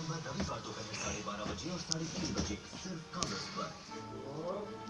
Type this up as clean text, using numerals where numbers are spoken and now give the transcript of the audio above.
रविवार दोपहर 12:30 बजे और 3:30 बजे सिर्फ कॉमर्स पर।